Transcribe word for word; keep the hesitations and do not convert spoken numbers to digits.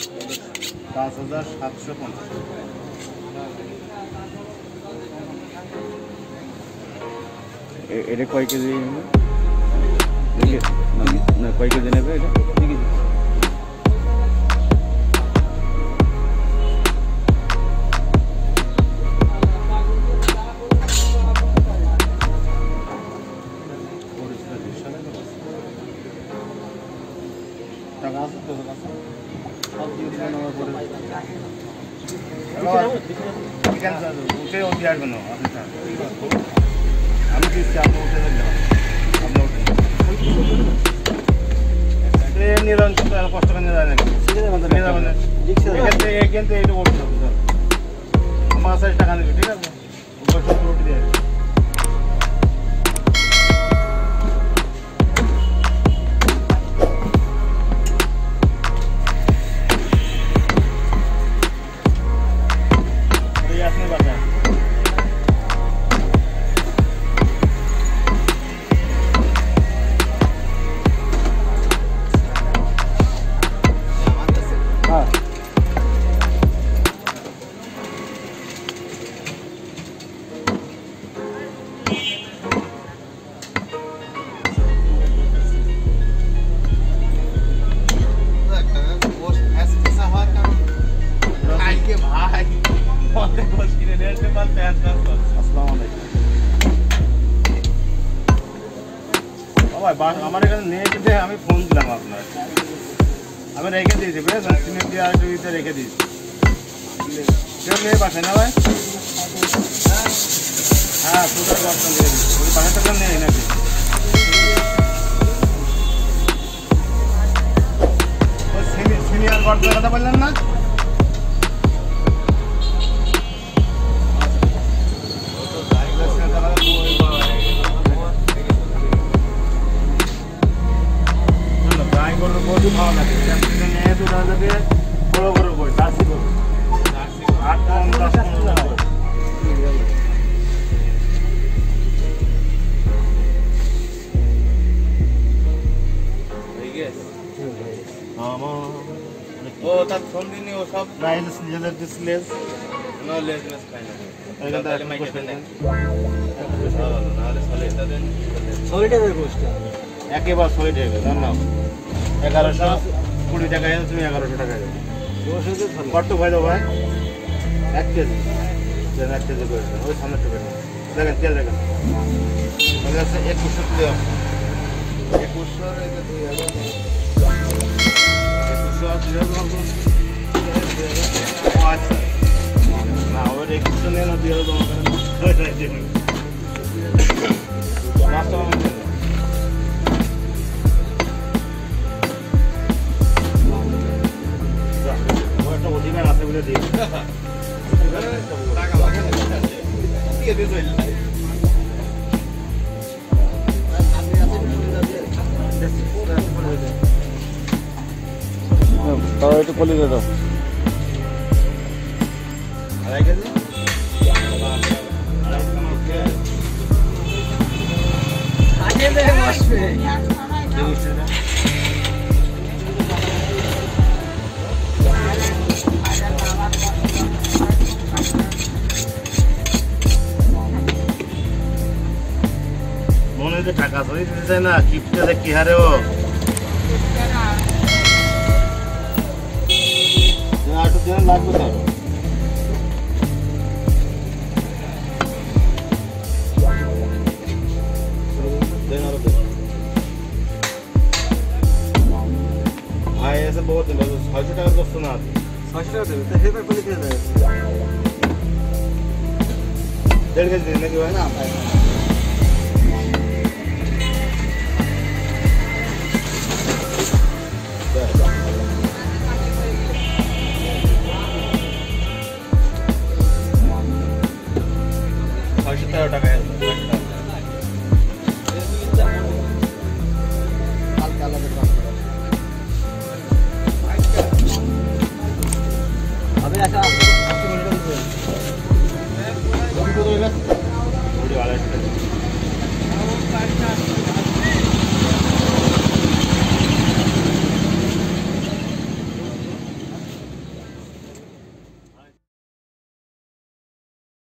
পাঁচ হাজার সাতশো পঞ্চাশ। এটা কয় কেজি না কয় কেজি নেবে এটা? টাকা আছে তো আছে সব দিয়ে দিবেন আমার পরে উঠে উঠে আসবেন আমি দিচ্ছি আপনি উঠে যাবেন আপনি উঠে নিলাম কষ্ট করে নিয়ে যায় নাকি এখান থেকে এইটু করতে হবে আমার কাছে টাকা নেবে ঠিক আছে রুটি দিয়ে আমার এখানে নেই কিন্তু আমি ফোন দিলাম আপনার আমি রেখে দিয়েছি বুঝলেন সিমেন্ট দিয়ে আরেকটু দিতে রেখে দিয়েছি কেউ নেই বাসায় না ভাই হ্যাঁ সুন্দর বর্তমান দিয়ে দিচ্ছি ওই বাসাটা কেউ নেই নাকি ওই সিনিয়র বর্তমানের কথা বললেন না ভালো লাগে নিয়ে তো লাগে বড় বড় বই জার্সি বই আট কম দশ পনেরো ও তার ফোন দিনি ও সব রাইলস নিজেদের ডিসপ্লেস নো লেস লেস খাই না এখান থেকে মাইকে দেন নাহলে সলিড দেন সলিড এর গোষ্ঠী একেবারে সলিড হবে জান না এগারোশো কুড়ি টাকা এনে তুমি এগারোশো টাকা দেবে কত ভাই দেবো ভাই এক কেজি দেন এক কেজি করে ওই সামনে টুকে দেখেন তেল দেখেন আছে একুশশো তুলে একুশশো একুশশো আচ্ছা না ওর একুশশো নিয়ে না দুই হাজার মাছটা অধিকার আছে বলে দিই তাও একটু পলি দিয়ে দাও আড়াই কেজি মনে হচ্ছে টাকা সরি দিতে চায় না কিপটে কি হারে ও আটু দিন লাগবে স্যার ভাই এসে বহুত দিন ছয়শো টাকা করছো না ছয়শো টাকা দেবে তা সেটা করে দিয়ে দেবে দেড় কেজি নাকি ভাই না